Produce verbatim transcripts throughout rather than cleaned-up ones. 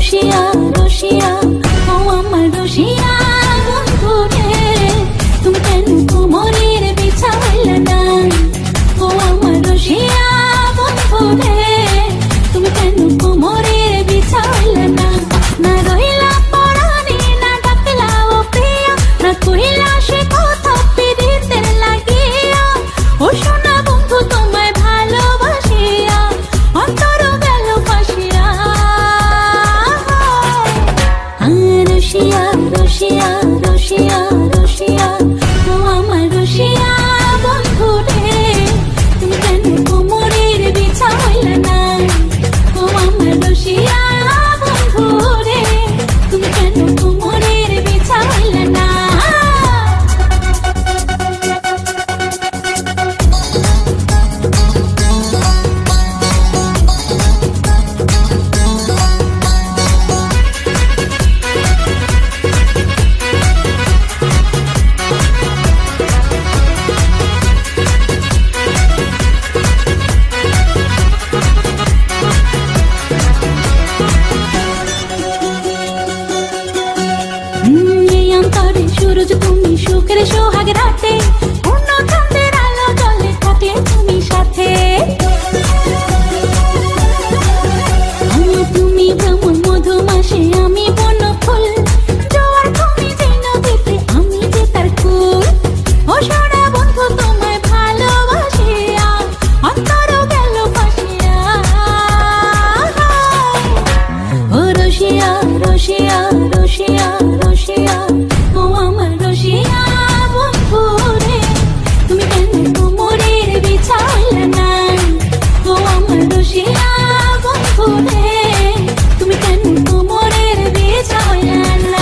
রসিয়া রসিয়া ও আমার রসিয়া বন্ধু রে তুমি কেন কোমরের বিছাইলা না ও আমার রসিয়া বন্ধু রে তুমি কেন কোমরের বিছাইলা না না রইলা পরাণে না ডাকলা ও প্রিয়া না কইলা সে কথা পিরিতে লাগিয়া ও সোনা বন্ধু তোমায় ভালোবাসিয়া অন্তর গেল ফাঁসিয়া রসিয়া রসিয়া রসিয়া রসিয়া ও আমার রসিয়া বন্ধু রে তুমি কেন কোমরের বিছাইলা না ও আমার রসিয়া বন্ধু রে তুমি কেন কোমরের বিছাইলা না সূরজ তুমি সুখের সোহাগ রাতে পূর্ণ চাঁদের আলো জলে থাকলে তুমি সাথে তুমি ভ্রমণ মধুমাসে আমি বন ফুল জোয়ার তুমি যে নদীতে আমি যে তার কুল ও সোনা বন্ধু তোমায় ভালোবাসিয়া অন্তর গেল ফাঁসিয়া ও রসিয়া রসিয়া রসিয়া রসিয়া ও আমার রসিয়া বন্ধু রে তুমি কেন কোমরের বিছাইলা না ও আমার রসিয়া বন্ধু রে তুমি কেন কোমরের বিছাইলা না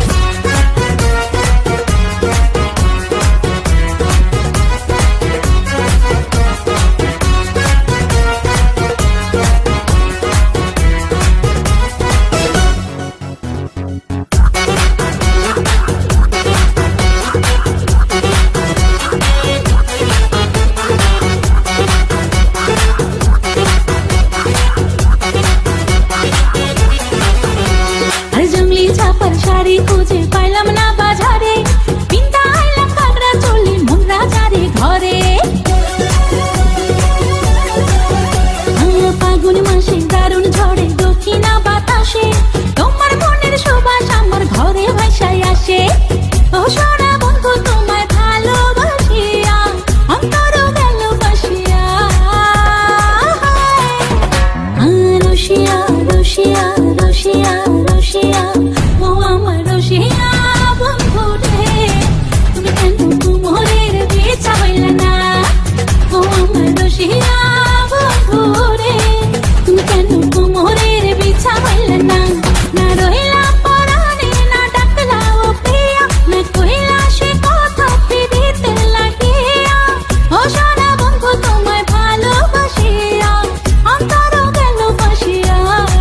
শাড়ি খুঁজে পাইলাম না বাজারে পিন্তা আইলাম কাকড়া চলি মুন্ডা চারে ঘরে ফাগুন মাসে দারুণ ঝড়ে দক্ষিণা বাতাসে তোমার মনের সুবাস আমার ঘরে ভাসায় আসে ও সোনা বন্ধু তোমায় ভালোবাসিয়া অন্তর গেল ফাঁসিয়া রসিয়া রসিয়া রসিয়া রসিয়া ও আমার রসিয়া বন্ধু রে তুমি কেন কোমরের বিছাইলা না ও আমার রসিয়া বন্ধু রে তুমি কেন কোমরের বিছাইলা না না রইলা পরাণে না ডাকলা ও প্রিয়া না কইলা সে কথা পিরিতে লাগিয়া ও সোনা বন্ধু তোমায় ভালোবাসিয়া অন্তর গেল ফাঁসিয়া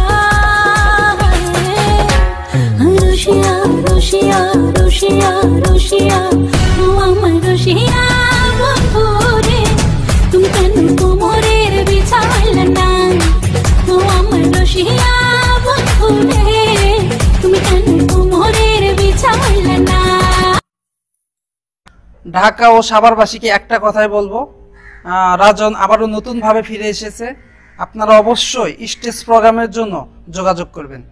রসিয়া রসিয়া রসিয়া রসিয়া ও আমার রসিয়া বন্ধু রে তুমি কেন কোমরের বিছাইলা না ও আমার রসিয়া বন্ধু রে তুমি কেন কোমরের বিছাইলা না ঢাকা ও সাভারবাসীকে একটা কথাই বলবো, রাজন আবারও নতুন ভাবে ফিরে এসেছে। আপনারা অবশ্যই স্টেজ প্রোগ্রামের জন্য যোগাযোগ করবেন।